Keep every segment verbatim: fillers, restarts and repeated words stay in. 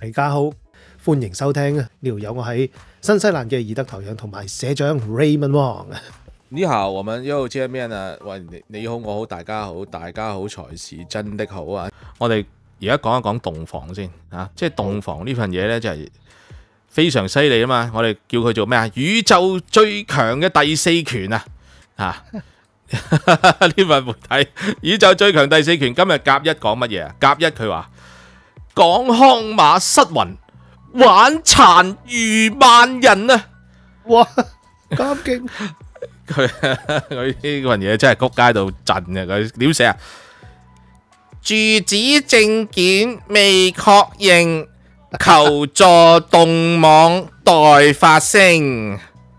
大家好，歡迎收聽呢度有我喺新西蘭嘅義德頭樣同埋社長 Raymond Wong。 你好，我們又見面啦。喂，你好，我好，大家好，大家好才是真的好啊！我哋而家講一講洞房先啊，即係洞房呢份嘢呢，就係非常犀利啊嘛！我哋叫佢做咩啊？宇宙最強嘅第四權啊！啊，呢份媒體宇宙最強第四權今日甲一講乜嘢啊？甲一佢話港康碼失魂，玩殘餘萬人啊！ 哇，咁勁！ 佢佢呢份嘢真係谷街度震嘅，佢點寫啊？住址證件未確認，求助動網待發聲，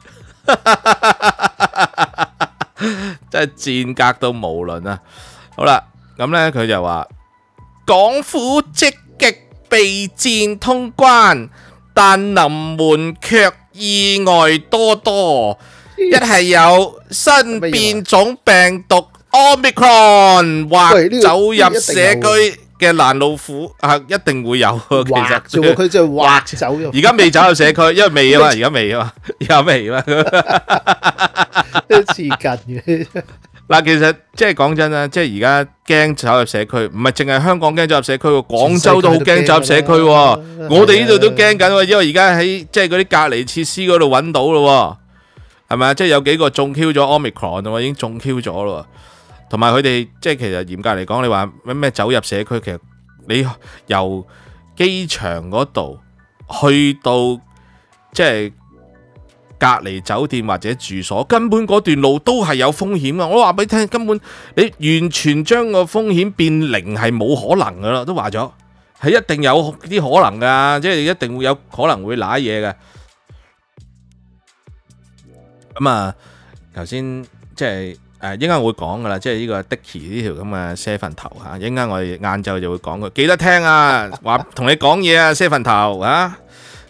真係賤格到無倫啊！好啦，咁呢，佢就話港府積極備戰通關，但臨門卻意外多多。一係有新變種病毒 Omicron 或走入社區嘅攔路虎啊，一定會有。其實做佢就劃走咗， 而家未走入社區，因為未啊嘛，而家未啊嘛，而家未啊嘛， 黐筋嘅。 嗱，其實即係講真啦，即係而家驚走入社區，唔係淨係香港驚走入社區喎，廣州都好驚走入社區喎。我哋呢度都驚緊喎，因為而家喺即係嗰啲隔離設施嗰度揾到咯。係咪啊？即係有幾個中 Q 咗 Omicron 喎，已經中 Q 咗咯。同埋佢哋即係其實嚴格嚟講，你話咩咩走入社區，其實你由機場嗰度去到即係隔離酒店或者住所，根本嗰段路都係有風險啊！我話俾你聽，根本你完全將個風險變零係冇可能噶啦，都話咗係一定有啲可能噶，即係一定會有可能會瀨嘢嘅。咁啊，頭先即係誒，應該會講噶啦，即係呢個 Dicky 呢條咁嘅啡粉頭嚇，應該我哋晏晝就會講佢，記得聽啊，話同你講嘢啊，啡粉頭啊。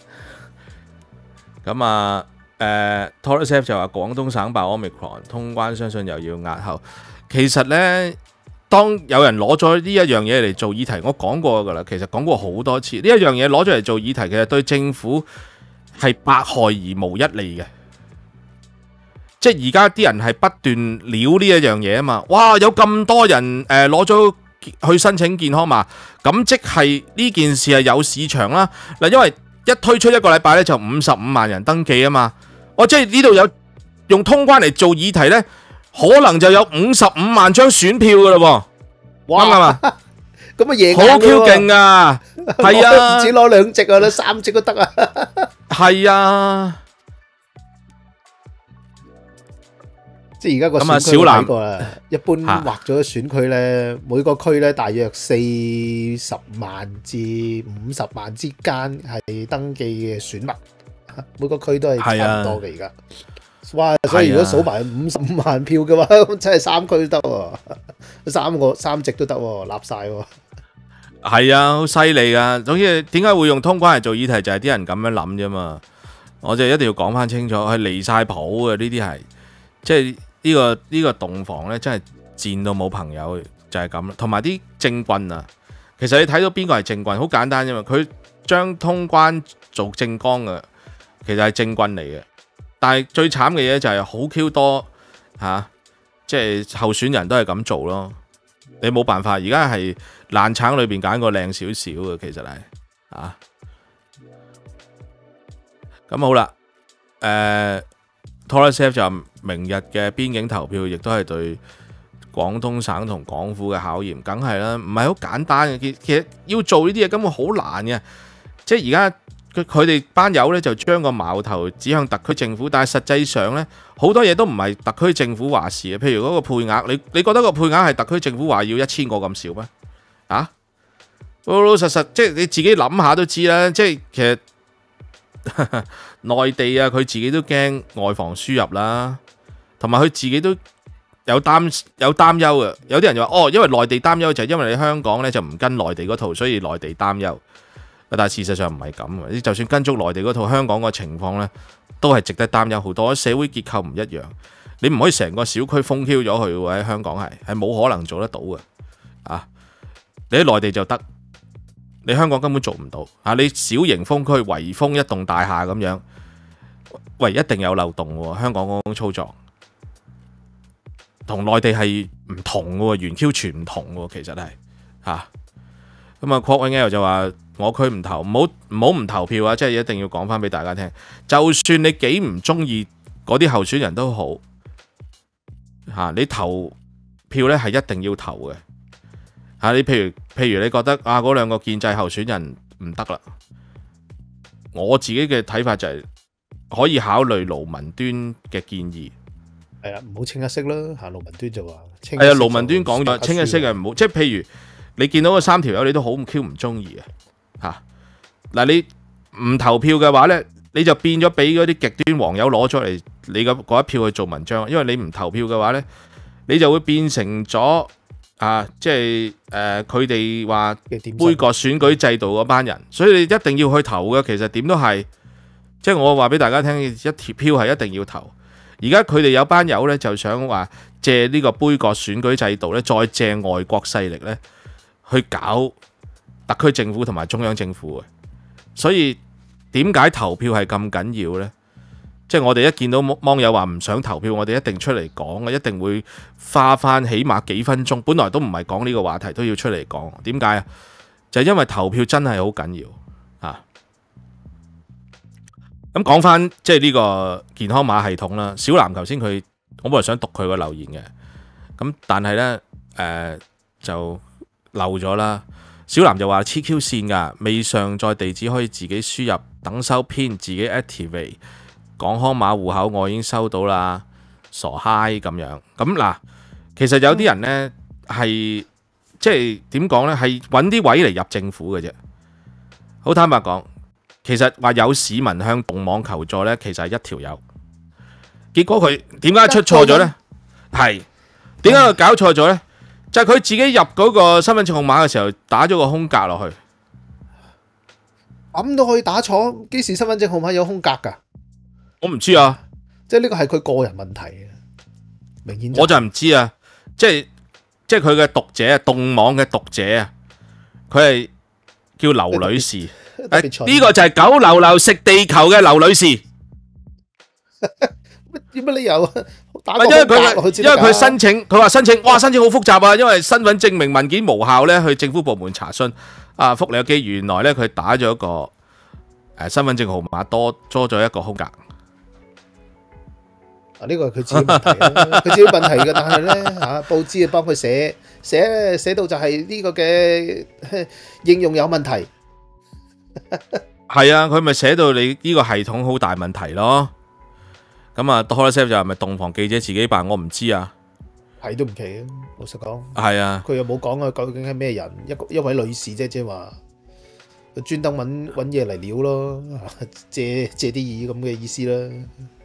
咁啊，誒 Torres 就話廣東省爆 Omicron 通關，相信又要押後。其實呢，當有人攞咗呢一樣嘢嚟做議題，我講過噶啦，其實講過好多次，呢一樣嘢攞咗嚟做議題，其實對政府係百害而無一利嘅。即係而家啲人係不斷撩呢一樣嘢啊嘛，哇！有咁多人誒攞咗去申請健康碼，咁即係呢件事係有市場啦。嗱，因為一推出一個禮拜咧就五十五萬人登記啊嘛，我即係呢度有用通關嚟做議題咧，可能就有五十五萬張選票噶啦喎，啱唔啱啊？ 咁啊贏好 Q 勁啊，係啊， 唔止攞兩隻啊，攞三隻都得啊， 係啊。 即係而家個選區睇過啦，一般劃咗選區咧，每個區咧大約四十萬至五十萬之間係登記嘅選民，每個區都係差唔多嘅而家。哇！所以如果數埋五十五萬票嘅話，真係三區都得喎，三個三席都得喎，立曬喎。 係啊，好犀利啊！總之點解會用通關嚟做議題，就係啲人咁樣諗啫嘛。我就一定要講翻清楚，係離曬譜嘅呢啲係，即係。呢、這個呢、這個洞房咧，真係賤到冇朋友，就係咁啦。同埋啲政棍啊，其實你睇到邊個係政棍，好簡單啫嘛。佢將通關做政綱嘅，其實係政棍嚟嘅。但係最慘嘅嘢就係好 Q 多嚇，即、啊、係、就是、候選人都係咁做咯。你冇辦法，而家係爛橙裏邊揀個靚少少嘅，其實係啊。咁好啦，誒、呃。Torres 就明日嘅邊境投票，亦都係對廣東省同港府嘅考驗，梗係啦，唔係好簡單嘅。其實要做呢啲嘢根本好難嘅，即係而家佢佢哋班友咧就將個矛頭指向特區政府，但係實際上咧好多嘢都唔係特區政府話事嘅。譬如嗰個配額，你你覺得個配額係特區政府話要一千個咁少咩？啊，老老實實即係你自己諗下都知啦，即係其實。內地啊，佢自己都驚外防輸入啦，同埋佢自己都有擔有擔憂嘅。有啲人就話哦，因為內地擔憂就係因為你香港咧就唔跟內地嗰套，所以內地擔憂。但係事實上唔係咁嘅，你就算跟足內地嗰套，香港個情況咧都係值得擔憂好多。社會結構唔一樣，你唔可以成個小區封 Q 咗佢喎。喺香港係係冇可能做得到嘅啊！你喺內地就得。 你香港根本做唔到嚇。你小型封區圍封一棟大廈咁樣，喂，一定有漏洞喎。香港嗰種操作同內地係唔同嘅喎，原 Q 全唔同喎，其實係嚇。咁啊 Quote N L 就話我區唔投，唔好唔好唔投票啊！即係一定要講翻俾大家聽，就算你幾唔中意嗰啲候選人都好嚇，你投票咧係一定要投嘅嚇。你譬如譬如你覺得啊嗰兩個建制候選人唔得啦，我自己嘅睇法就係可以考慮盧文端嘅建議。 係啦，唔好清一色啦嚇。盧文端就話， 係啊，盧文端講咗清一色嘅唔好，即係譬如你見到嗰三條友你都好 Q 唔中意嘅嚇。嗱，你唔投票嘅話咧，你就變咗俾嗰啲極端黃友攞咗嚟你嘅嗰一票去做文章，因為你唔投票嘅話咧，你就會變成咗啊，即係誒佢哋話杯葛選舉制度嗰班人，所以你一定要去投嘅。其實點都係，即係我話俾大家聽，一條票係一定要投。而家佢哋有班友咧就想話借呢個杯葛選舉制度咧，再借外國勢力咧去搞特區政府同埋中央政府嘅。所以點解投票係咁緊要呢？即係我哋一見到網友話唔想投票，我哋一定出嚟講嘅，一定會花翻起碼幾分鐘。本來都唔係講呢個話題，都要出嚟講。點解啊？就係因為投票真係好緊要啊！咁講翻即係呢個健康碼系統啦。小藍頭先佢，我本來想讀佢個留言嘅，咁但係呢，誒、呃、就漏咗啦。小藍就話黐 Q 線㗎，未上載地址可以自己輸入，等收編自己 activate。港康碼戶口我已經收到啦，傻嗨咁樣。咁嗱，其實有啲人呢係即係點講呢？係揾啲位嚟入政府嘅啫。好坦白講，其實話有市民向動網求助呢，其實係一條友。結果佢點解出錯咗呢？係點解佢搞錯咗呢？就係佢自己入嗰個身份證號碼嘅時候打咗個空格落去， 咁都可以打錯？幾時身份證號碼有空格㗎？ 我唔知啊， 即係呢個係佢個人問題啊，明顯我就唔知啊。即係即係佢嘅讀者啊，動網嘅讀者啊，佢係叫劉女士。誒，呢個就係九流流食地球嘅劉女士。 有乜理由啊？ 因為佢因為佢申請，佢話申請，哇，申請好複雜啊！因為身份證明文件無效咧，去政府部門查詢。啊，福利機原來咧佢打咗一個誒身份證號碼多多咗一個空格。 啊，呢個係佢自己問題啦，佢自己問題嘅。但係咧嚇，報紙啊幫佢寫寫寫到就係呢個嘅應用有問題。 係啊，佢咪寫到你呢個系統好大問題咯。咁啊 Doctor Seth 就係咪洞房記者自己辦？我唔知啊， 係都唔奇啊。老實講， 係啊， 佢又冇講啊，究竟係咩人？一個一位女士啫，即係話佢專登揾揾嘢嚟料咯，借借啲意咁嘅意思啦。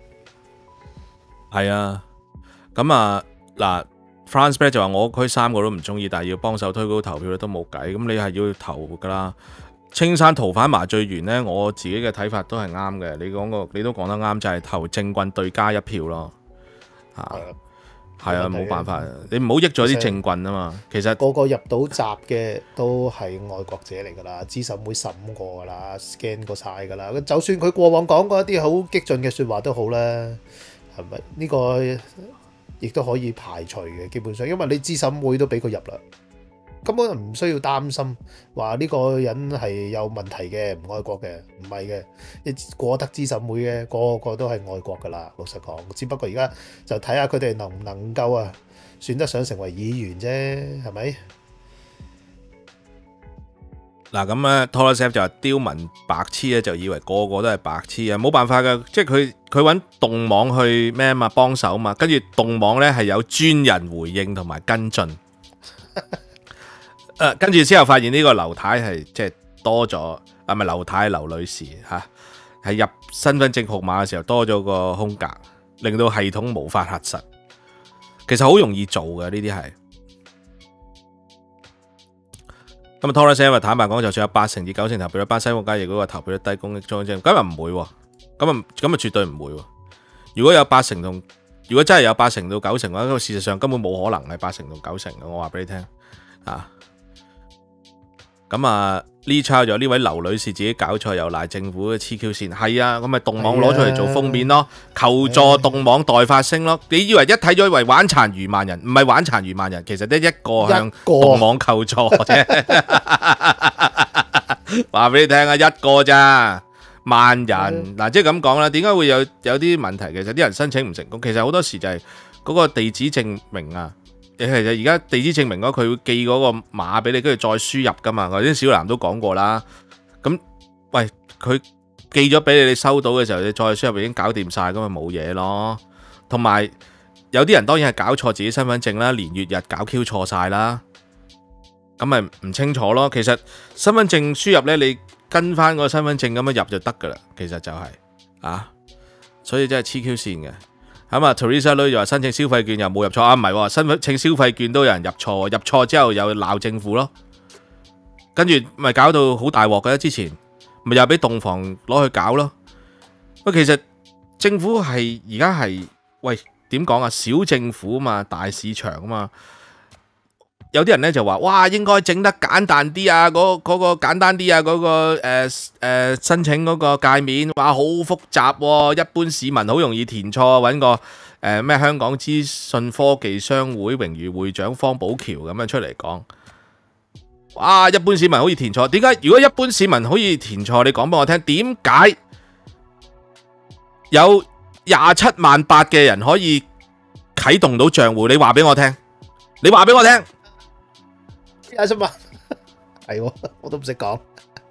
係啊，咁啊嗱 ，France Bear 就話我區三個都唔中意，但係要幫手推高投票咧都冇計。咁你係要投噶啦。青山逃犯麻醉員呢，我自己嘅睇法都係啱嘅。你講個，你都講得啱，就係、是、投政棍對加一票咯。嚇，係啊，冇辦法，你唔好益咗啲政棍啊嘛。其實個個入到閘嘅都係愛國者嚟㗎啦，資審會審過㗎啦 ，scan 過晒㗎啦。就算佢過往講過一啲好激進嘅説話都好啦，係咪？呢、這個亦都可以排除嘅，基本上，因為你資審會都俾佢入啦。根本唔需要擔心話呢個人係有問題嘅，唔愛國嘅，唔係嘅，一過得資審會嘅，個個都係愛國噶啦。老實講，只不過而家就睇下佢哋能唔能夠啊，選得上成為議員啫，係咪？ 嗱咁咧 Tola Seth 就話刁民白痴咧，就以為個個都係白痴啊，冇辦法噶，即係佢佢揾動網去咩啊嘛，幫手嘛，跟住動網咧係有專人回應同埋跟進。誒，跟住之後發現呢個劉太係即係多咗，啊咪劉太劉女士嚇，係入身份證號碼嘅時候多咗個空格，令到系統無法核實。其實好容易做嘅呢啲係。咁啊 Torres 因為坦白講，就算有八成至九成投票率，班西方家亦嗰個投票率低公益中央，咁啊唔會喎，咁啊咁啊絕對唔會喎。如果有八成同，如果真係有八成到九成嘅話，事實上根本冇可能係八成到九成嘅。我話俾你聽啊。咁啊， 呢抄咗呢位劉女士自己搞錯又賴政府嘅黐 Q 線，係啊，咁咪動網攞出嚟做封面咯，求助動網代發聲咯。你以為一睇咗以為玩殘餘萬人，唔係玩殘餘萬人，其實得一個向動網求助啫。話俾你聽啊，一個咋萬人嗱，即係咁講啦。點解會有有啲問題？其實啲人申請唔成功，其實好多時就係嗰個地址證明啊。其實而家地址證明咗，佢會寄嗰個碼俾你，跟住再輸入噶嘛。頭先小南都講過啦。咁喂，佢寄咗俾你，你收到嘅時候，你再輸入已經搞掂晒，咁咪冇嘢咯。同埋有啲人當然係搞錯自己身份證啦，年月日搞 Q 錯晒啦，咁咪唔清楚咯。其實身份證輸入呢，你跟翻個身份證咁樣入就得噶啦。其實就係、是、啊，所以真係黐 Q 線嘅。咁啊 Teresa 女就話申請消費券又冇入錯啊，唔係喎，申請消費券都有人入錯，入錯之後又鬧政府咯，跟住咪搞到好大鑊嘅。之前咪又俾洞房攞去搞咯。喂，其實政府係而家係喂點講啊？小政府啊嘛，大市場啊嘛。有啲人咧就話：哇，應該整得簡單啲啊！嗰、嗰個簡單啲啊！嗰、嗰個誒誒、呃呃、申請嗰個界面，哇，好複雜喎！一般市民好容易填錯，揾個誒咩、呃、香港資訊科技商會榮譽會長方寶橋咁樣出嚟講。哇！一般市民好易填錯，點解？如果一般市民好易填錯，你講俾我聽，點解有廿七萬八嘅人可以啟動到賬戶？你話俾我聽，你話俾我聽。 廿七萬係，我都唔識講。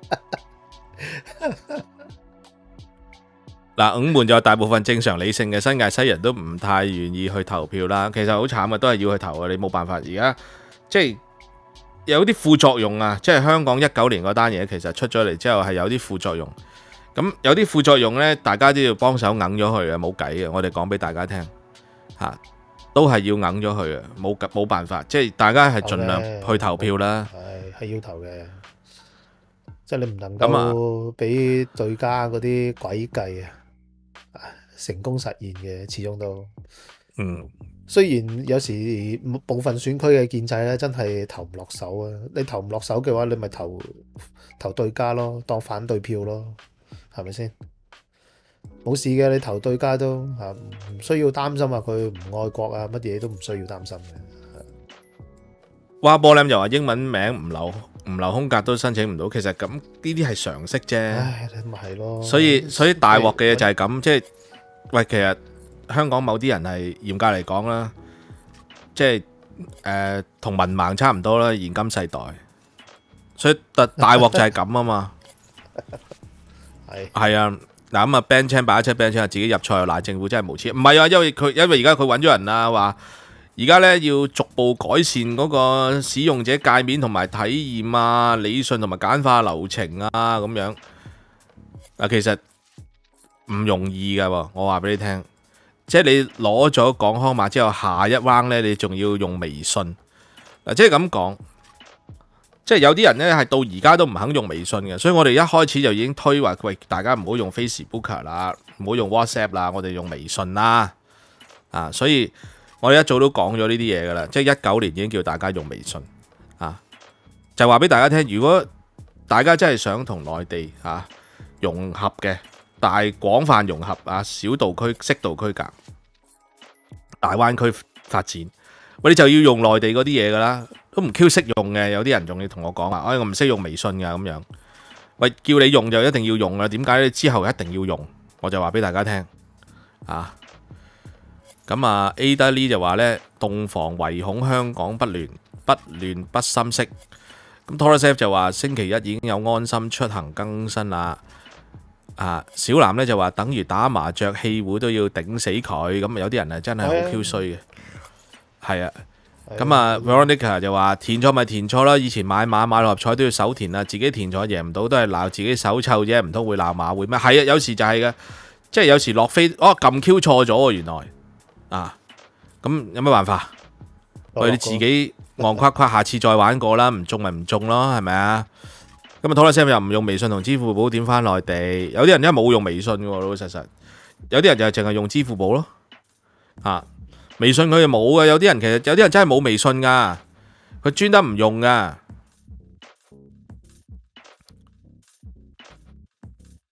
嗱，五門就大部分正常理性嘅新界西人都唔太願意去投票啦。其實好慘啊，都係要去投啊，你冇辦法。而家即係有啲副作用啊，即係香港一九年嗰單嘢，其實出咗嚟之後係有啲副作用。咁有啲副作用呢，大家都要幫手揞咗佢嘅，冇計嘅。我哋講俾大家聽吓。都係要揞咗佢啊，冇冇辦法，即係大家係盡量去投票啦。 係係要投嘅，即係你唔能夠俾對家嗰啲詭計啊成功實現嘅，始終都嗯。 雖然有時部分選區嘅建制咧，真係投唔落手啊！你投唔落手嘅話，你咪投投對家咯，當反對票咯，係咪先？冇事嘅，你投對家都嚇唔需要擔心啊！佢唔愛國啊，乜嘢都唔需要擔心嘅。 哇！波林又話英文名唔留唔留空格都申請唔到，其實咁呢啲係常識啫。 唉，咪係咯。所以所以大鑊嘅嘢就係咁，即係喂，其實香港某啲人係嚴格嚟講啦，即係誒同文盲差唔多啦，現今世代。所以大大鑊就係咁啊嘛。係係啊。嗱咁啊 ，ban 青擺一出 ban 青，自己入錯又賴政府，真係無恥。唔係啊，因為佢因為而家佢揾咗人啊，話而家咧要逐步改善嗰個使用者界面同埋體驗啊、理順同埋簡化流程啊咁樣。嗱，其實唔容易噶，我話俾你聽，即係你攞咗港康碼之後，下一 round 咧，你仲要用微信。嗱，即係咁講。即係有啲人咧係到而家都唔肯用微信嘅，所以我哋一開始就已經推話，喂，大家唔好用 Facebook 啦，唔好用 WhatsApp 啦，我哋用微信啦，啊，所以我哋一早都講咗呢啲嘢噶啦，即係一九年已經叫大家用微信，啊，就話俾大家聽，如果大家真係想同內地啊融合嘅，大廣泛融合啊，小道區、適度區隔，大灣區發展，喂，你就要用內地嗰啲嘢噶啦。都唔 Q 識用嘅，有啲人仲要同我講話，哎，我唔識用微信噶咁樣。喂，叫你用就一定要用啦。點解咧？之後一定要用，我就話俾大家聽啊。咁啊 ，Ada Lee 就話咧，洞房唯恐香港不亂，不亂不心息。咁 Taurus F 就話星期一已經有安心出行更新啦。啊，小南咧就話等於打麻雀氣壺都要頂死佢。咁有啲人係真係好 Q 衰嘅，係啊。咁啊 Veronica 就話填錯咪填錯啦，以前買馬買六合彩都要手填啊，自己填錯贏唔到都係鬧自己手臭啫，唔通會鬧馬會咩？係啊，有時就係嘅，即係有時落飛哦撳 Q 錯咗喎，原來啊，咁有咩辦法？我哋自己戇夸夸，下次再玩過啦，唔中咪唔中咯，係咪啊？咁啊，Thomas Sam又唔用微信同支付寶點翻內地？有啲人因為冇用微信嘅喎，老老實實，有啲人就係淨係用支付寶咯，啊。微信佢又冇嘅，有啲人其實有啲人真係冇微信噶，佢專登唔用噶，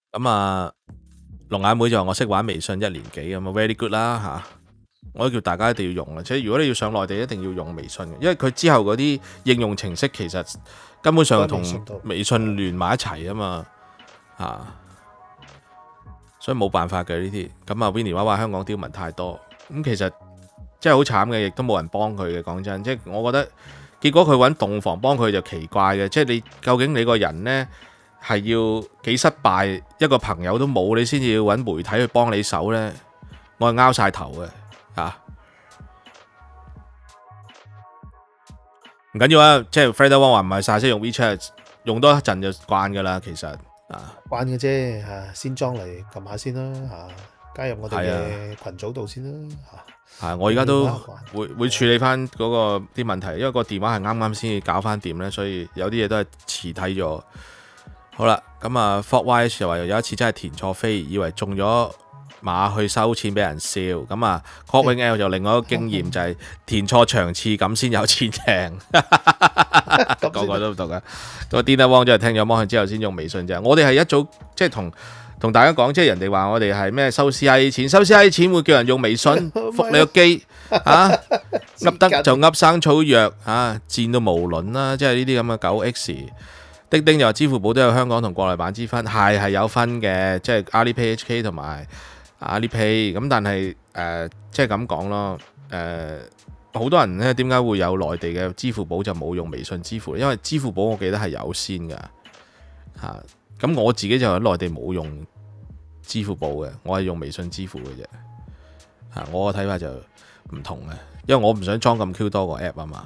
咁啊，龍眼妹就話我識玩微信一年幾咁啊 ，very good 啦嚇。我都叫大家一定要用啊，即係如果你要上內地，一定要用微信嘅，因為佢之後嗰啲應用程式其實根本上同微信連埋一齊啊嘛嚇，所以冇辦法嘅呢啲。咁啊 Winnie 話話香港刁民太多，咁其實真係好慘嘅，亦都冇人幫佢嘅。講真，即係我覺得結果佢揾洞房幫佢就奇怪嘅，即係你究竟你個人呢係要幾失敗，一個朋友都冇，你先至要揾媒體去幫你手呢？我係拗晒頭嘅。啊，唔緊要啊，即係 Fred Wong 話唔係晒識用 WeChat， 用多一陣就慣噶啦，其實啊， 慣嘅啫嚇，先裝嚟撳下先啦嚇，加入我哋嘅群組度先啦嚇。 係，我而家都會會處理翻嗰個啲問題，因為個電話係啱啱先至搞翻掂咧，所以有啲嘢都係遲睇咗。好啦，咁啊 Fort Wise 又話有一次真係填錯飛，以為中咗馬去收錢俾人笑，咁啊 Coping L 就另外一個經驗就係填錯場次咁先有錢贏，個個都唔同嘅。個 Dina Wong 就係聽咗網上之後先用微信啫。我哋係一早即係同同大家講，即係人哋話我哋係咩收 C I A 錢，收 C I A 錢會叫人用微信，覆你個機啊，噏得就噏生草藥啊，賤到無倫啦！即係呢啲咁嘅九 X。丁丁就話支付寶都有香港同國內版之分，係係有分嘅，即係 Alipay H K 同埋。Alipay 咁，但係誒、呃、即係咁講咯，誒、呃、好多人咧點解會有內地嘅支付寶就冇用微信支付？因為支付寶我記得係有先㗎嚇，咁、啊、我自己就喺內地冇用支付寶嘅，我係用微信支付嘅啫嚇，我個睇法就唔同嘅，因為我唔想裝咁 Q 多個 app 啊嘛。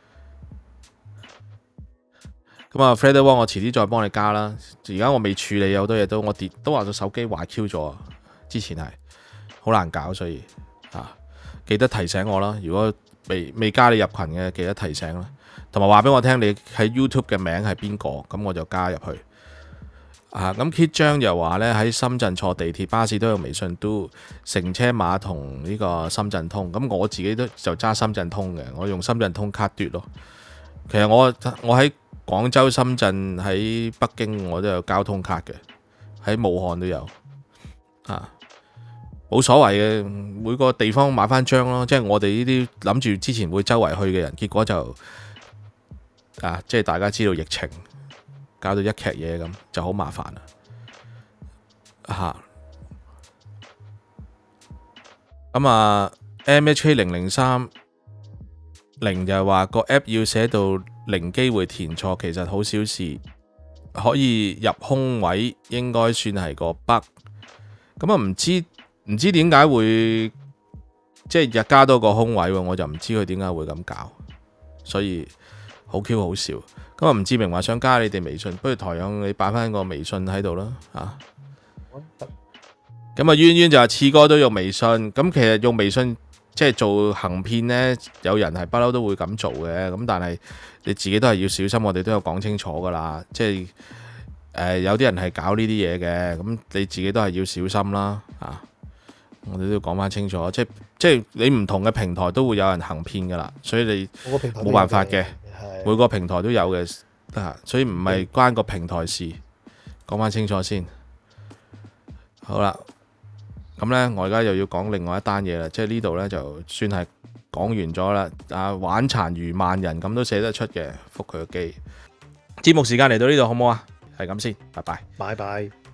咁啊 Fred Wong 我遲啲再幫你加啦，而家我未處理好多嘢都我跌都話咗手機壞 Q 咗。之前係好難搞，所以啊記得提醒我啦。如果未未加你入群嘅，記得提醒啦。同埋話俾我聽你喺 YouTube 嘅名係邊個，咁我就加入去。啊，咁 Kit 張又話咧喺深圳坐地鐵巴士都有微信都乘車碼同呢個深圳通。咁我自己都就揸深圳通嘅，我用深圳通卡嘟咯。其實我我喺廣州、深圳、喺北京我都有交通卡嘅，喺武漢都有啊。冇所謂嘅，每個地方買翻張咯。即係我哋呢啲諗住之前會周圍去嘅人，結果就啊，即係大家知道疫情搞到一劇嘢咁，就好麻煩啦。嚇咁啊 ，M H K 零零三零就係話個 app 要寫到零機會填錯，其實好小事，可以入空位，應該算係個 bug。咁啊，唔知。唔知點解會即係日加多個空位喎，我就唔知佢點解會咁搞，所以好 Q 好笑。咁啊，吳志明話想加你哋微信，不如台長你擺翻個微信喺度啦嚇。咁啊，淵淵就話次哥都用微信，咁其實用微信即係做行騙呢，有人係不嬲都會咁做嘅，咁但係你自己都係要小心，我哋都有講清楚噶啦，即係誒、呃、有啲人係搞呢啲嘢嘅，咁你自己都係要小心啦嚇。我哋都要講翻清楚，即係即係你唔同嘅平台都會有人行騙噶啦，所以你冇辦法嘅，每個平台都有嘅，所以唔係關個平台事，講翻清楚先。好啦，咁呢，我而家又要講另外一單嘢啦，即係呢度呢，就算係講完咗啦，啊玩殘餘萬人咁都寫得出嘅，覆佢個機。節目時間嚟到呢度好唔好啊？係咁先，拜拜。 拜拜。